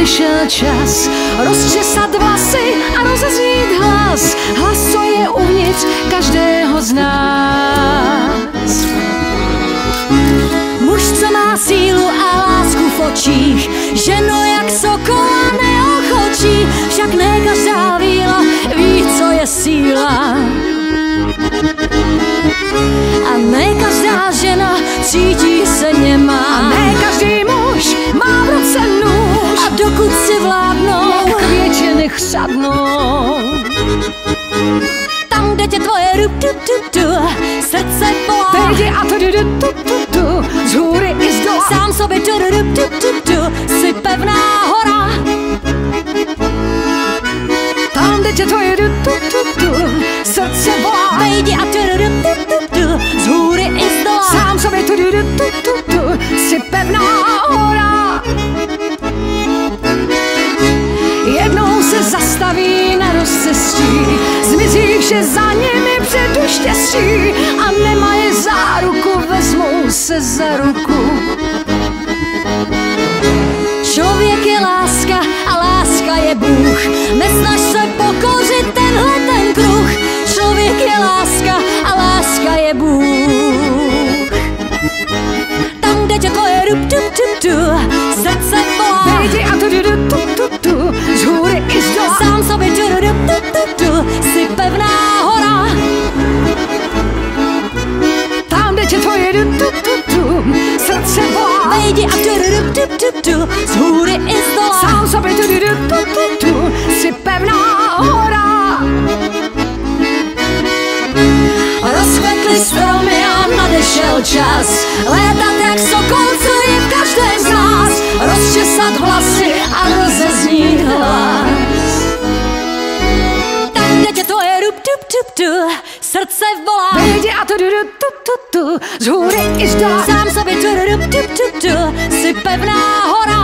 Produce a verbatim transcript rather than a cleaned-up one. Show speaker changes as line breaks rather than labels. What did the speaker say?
nadešel čas rozčesat vlasy a rozeznít hlas. Hlas, co je uvnitř každého z nás. Muž, co má sílu a lásku v očích, ženu jak sokola neochočí, však ne každá víla ví, co je síla. A ne každá žena cítí se nemá. A ne každý muž má v ruce nůž. A dokud si vládnou, květiny chřadnou. Tam, kde tě tvoje rup, tu, tu, tu, srdce volá. Vejdi a tu, tu, tu, tu, tu, z hůry i z dola. Sám sobě tu, tu, tu, tu, tu, jsi pevná hora. Tam, kde tě tvoje rup, tu, tu, tu, srdce volá. Vejdi a tu, tu, tu, tu, z hůry i z dola. Sám sobě tu, tu, tu, tu, tu, jsi pevná hora. Jednou se zastaví na rozcestí, zmizí vše za nimi před štěstí a nemají záruku, vezmou se za ruku. Člověk je láska a láska je Bůh, nesnaž se pokořit tenhle ten kruh. Člověk je láska a láska je Bůh. Tam, kde tě tvoje rup, tu, tu, tu, srdce volá. Vejdi a tu, tu, tu, tu, tu, z hůry i z dola. Sám sobě tu, tu, tu, tu, tu, jsi pevná hora. Tam, kde tě tvoje tu, tu, tu, srdce volá. Vejdi a tu, tu, tu, tu, z hůry i z dola. Sám sobě tu, tu, tu, tu, jsi pevná hora. Rozkvetly stromy a nadešel čas létat jak sokol, co je v každém z nás. Rozčesat vlasy a rozeznít hlas. Tam, kde tě tvoje rup, tup, tup, tu, srdce volá. Vejdi a tu, tu, tu, tu, tu, z hůry i z dola. Sám sobě tu, rup, tup, tup, tu, jsi pevná hora.